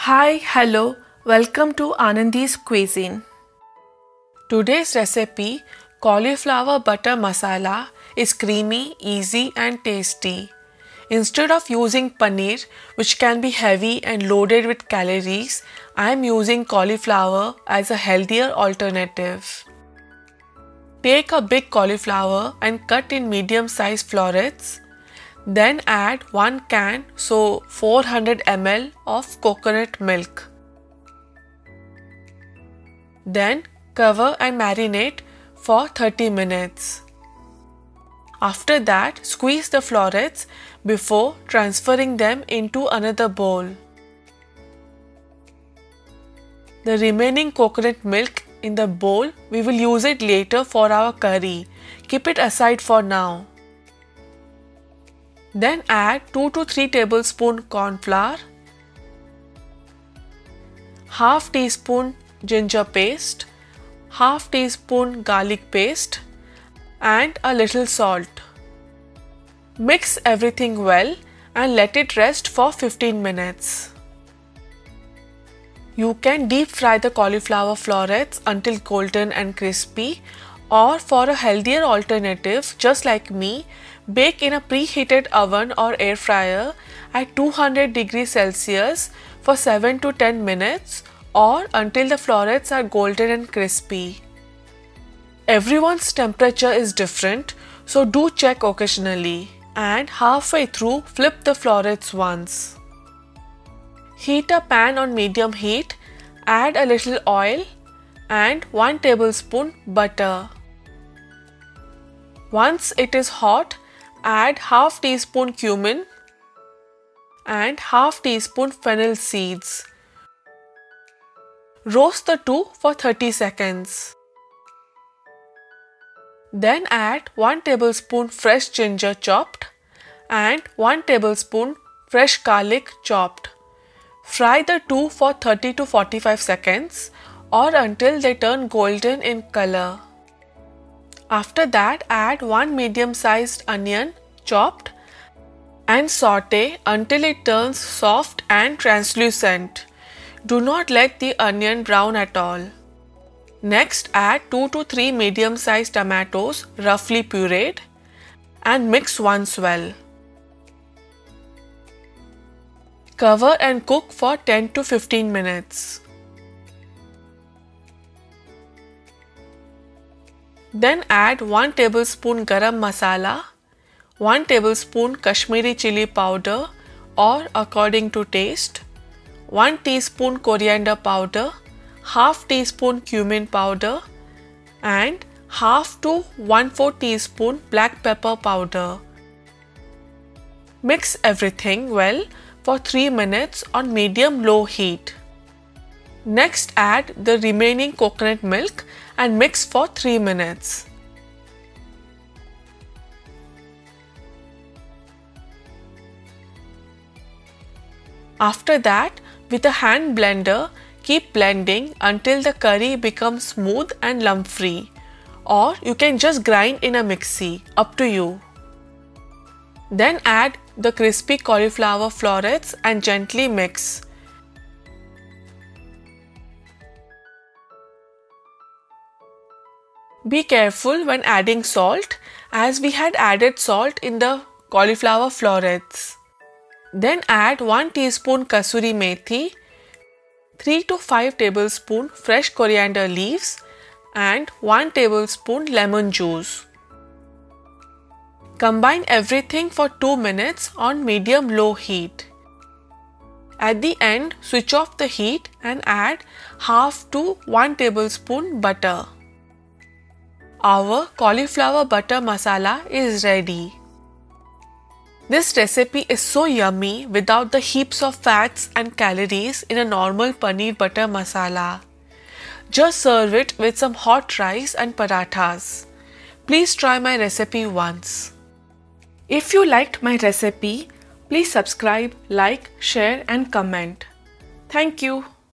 Hi, hello, welcome to Anandi's Cuisine. Today's recipe, cauliflower butter masala, is creamy, easy and tasty. Instead of using paneer, which can be heavy and loaded with calories, I am using cauliflower as a healthier alternative. Take a big cauliflower and cut in medium-sized florets. Then add 1 can, so 400 ml of coconut milk. Then cover and marinate for 30 minutes. After that, squeeze the florets before transferring them into another bowl. The remaining coconut milk in the bowl, we will use it later for our curry. Keep it aside for now. Then add 2 to 3 tablespoons corn flour, half teaspoon ginger paste, half teaspoon garlic paste and a little salt. Mix everything well and let it rest for 15 minutes. You can deep fry the cauliflower florets until golden and crispy, or for a healthier alternative, just like me, bake in a preheated oven or air fryer at 200 degrees Celsius for 7 to 10 minutes or until the florets are golden and crispy. Everyone's temperature is different, so do check occasionally, and halfway through flip the florets once. Heat a pan on medium heat, add a little oil and 1 tablespoon butter. Once it is hot, add half teaspoon cumin and half teaspoon fennel seeds. Roast the two for 30 seconds. Then add 1 tablespoon fresh ginger chopped and 1 tablespoon fresh garlic chopped. Fry the two for 30 to 45 seconds or until they turn golden in color. After that, add 1 medium-sized onion chopped and saute until it turns soft and translucent. Do not let the onion brown at all. Next, add 2 to 3 medium-sized tomatoes roughly pureed and mix once well. Cover and cook for 10 to 15 minutes. Then add 1 tablespoon garam masala, 1 tablespoon Kashmiri chili powder or according to taste, 1 teaspoon coriander powder, half teaspoon cumin powder and half to 1/4 teaspoon black pepper powder. Mix everything well for 3 minutes on medium-low heat. Next, add the remaining coconut milk and mix for 3 minutes. After that, with a hand blender, keep blending until the curry becomes smooth and lump-free, or you can just grind in a mixie, up to you. Then add the crispy cauliflower florets and gently mix. Be careful when adding salt, as we had added salt in the cauliflower florets. Then add 1 teaspoon kasuri methi, 3 to 5 tablespoons fresh coriander leaves and 1 tablespoon lemon juice. Combine everything for 2 minutes on medium-low heat. At the end, switch off the heat and add half to 1 tablespoon butter. Our cauliflower butter masala is ready. This recipe is so yummy without the heaps of fats and calories in a normal paneer butter masala. Just serve it with some hot rice and parathas. Please try my recipe once. If you liked my recipe, please subscribe, like, share and comment. Thank you.